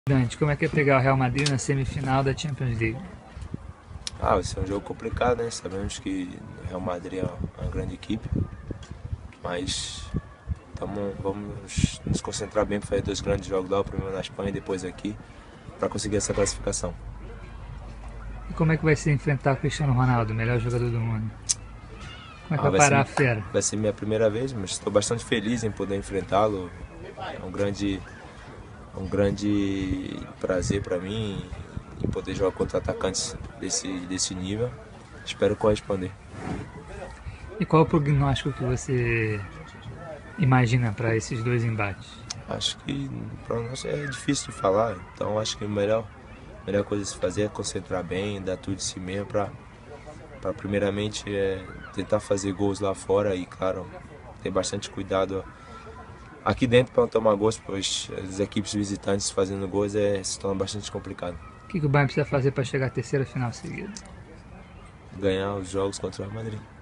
Dante, como é que é pegar o Real Madrid na semifinal da Champions League? Vai ser um jogo complicado, né? Sabemos que o Real Madrid é uma grande equipe, mas vamos nos concentrar bem para fazer dois grandes jogos lá, o primeiro na Espanha e depois aqui, para conseguir essa classificação. E como é que vai ser enfrentar o Cristiano Ronaldo, o melhor jogador do mundo? Como é que vai Vai parar a ser, fera? vai ser minha primeira vez, mas estou bastante feliz em poder enfrentá-lo. É um grande prazer para mim em poder jogar contra atacantes desse nível. Espero corresponder. E qual é o prognóstico que você imagina para esses dois embates? Acho que para nós é difícil de falar, então acho que a melhor coisa a se fazer é concentrar bem, dar tudo de si mesmo para primeiramente tentar fazer gols lá fora e, claro, ter bastante cuidado aqui dentro para não tomar gols, pois as equipes visitantes fazendo gols se torna bastante complicado. O que o Bayern precisa fazer para chegar à terceira final seguida? Ganhar os jogos contra o Real Madrid.